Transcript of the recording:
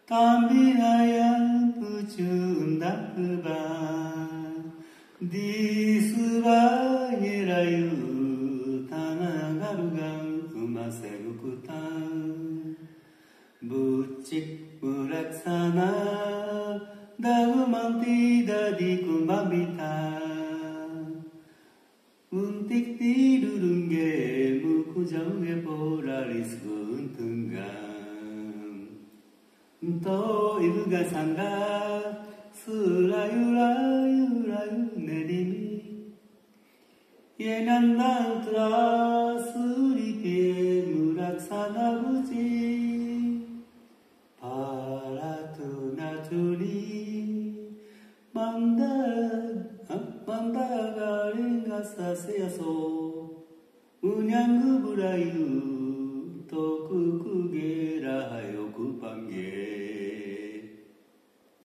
Tambilayan pucundak ba di subanyerayu tanagarugang umaserukutan bucik mulaksana daguman tidak dikumbabita untik tidurungge mukujauge polaris guntunggan 또 이루가 산다 스라유라유라유 내림이 예난나우트라 스리피에 무락사나부지 바라투나투리 만다가랭가 사세야소 운양구부라유